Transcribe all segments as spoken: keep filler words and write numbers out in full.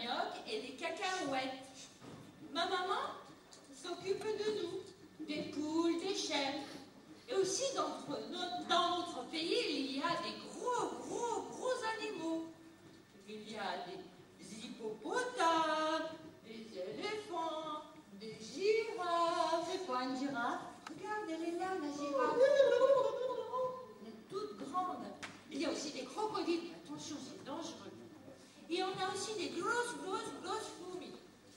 manioc et les cacahuètes. Ma maman s'occupe de nous, des poules, des chèvres. Et aussi dans notre, dans notre pays, il y a des gros, gros, gros animaux. Il y a des hippopotames, des éléphants, des girafes. C'est quoi une girafe? Regarde, elle est là, la girafe. Elle est toute grande. Il y a aussi des crocodiles. Attention, c'est dangereux. Et on a aussi des grosses, grosses, grosses fourmis.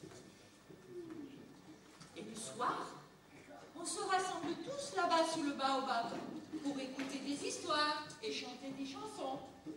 Et le soir, on se rassemble tous là-bas sous le baobab pour écouter des histoires et chanter des chansons.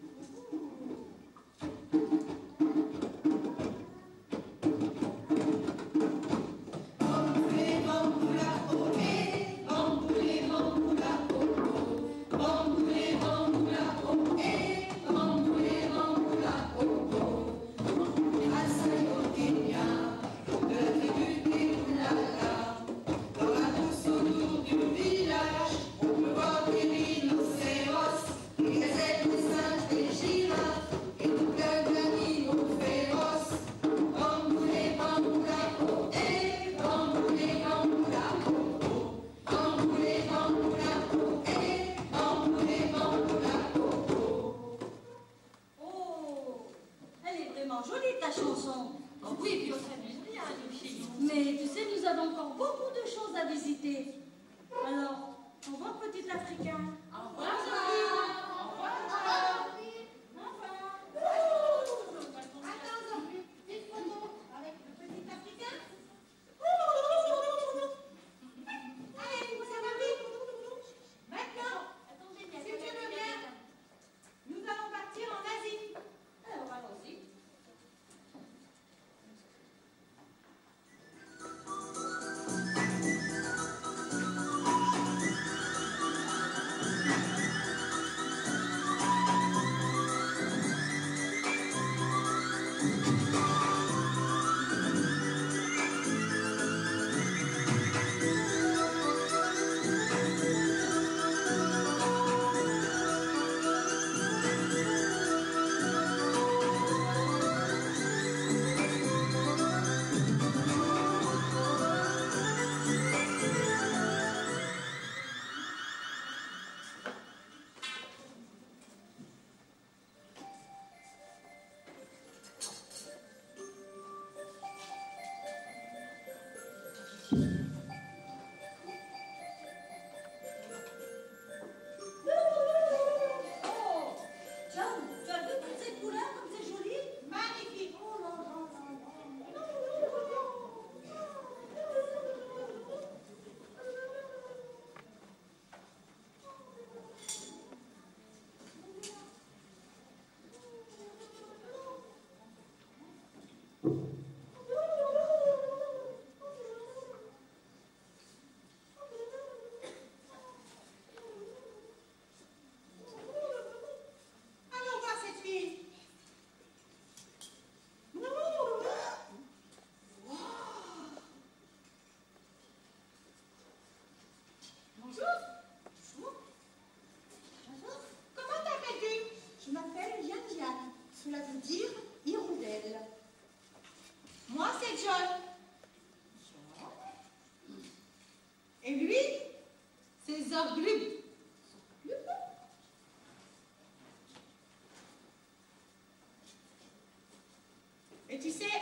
Et tu sais,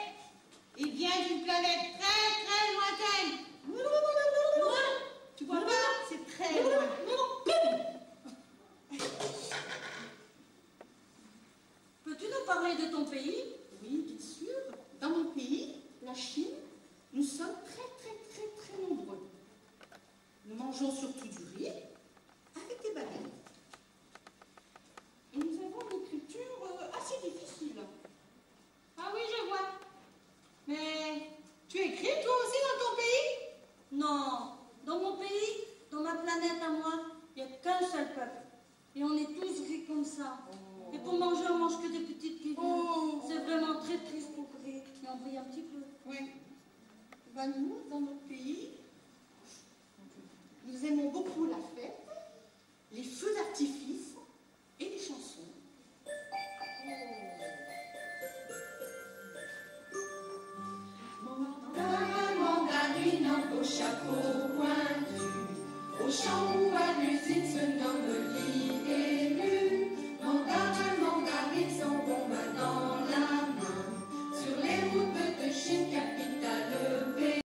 il vient d'une planète très très lointaine. Loin. Tu vois pas? C'est très loin. Peux-tu nous parler de ton pays? Oui, bien sûr. Dans mon pays, la Chine, nous sommes très très très très nombreux. Nous mangeons surtout du riz avec des bananes. Et nous avons une culture assez difficile. Ah oui, je vois. Mais tu écris toi aussi dans ton pays? Non. Dans mon pays, dans ma planète à moi, il n'y a qu'un seul peuple. Et on est tous gris comme ça. Oh. Et pour manger, on mange que des petites figures. Oh. C'est vraiment très triste pour gris. Mais on brille un petit peu. Oui. Ben, nous, dans notre pays, nous aimons beaucoup la fête, les feux d'artifice et les chansons. Oh. au chapeau pointu, au champ où à l'usine se nomme l'idée.